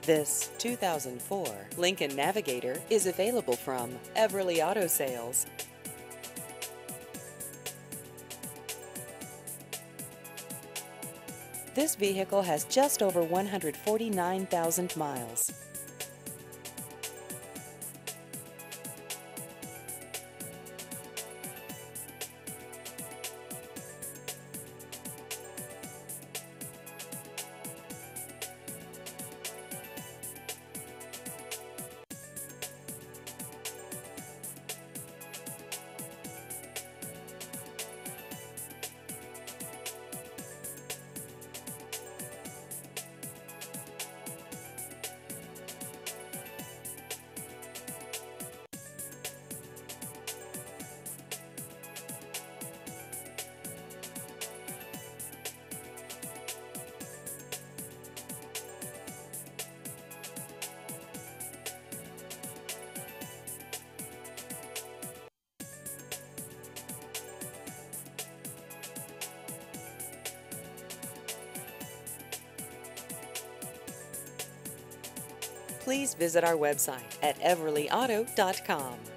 This 2004 Lincoln Navigator is available from Everly Auto Sales. This vehicle has just over 149,000 miles. Please visit our website at everlyauto.com.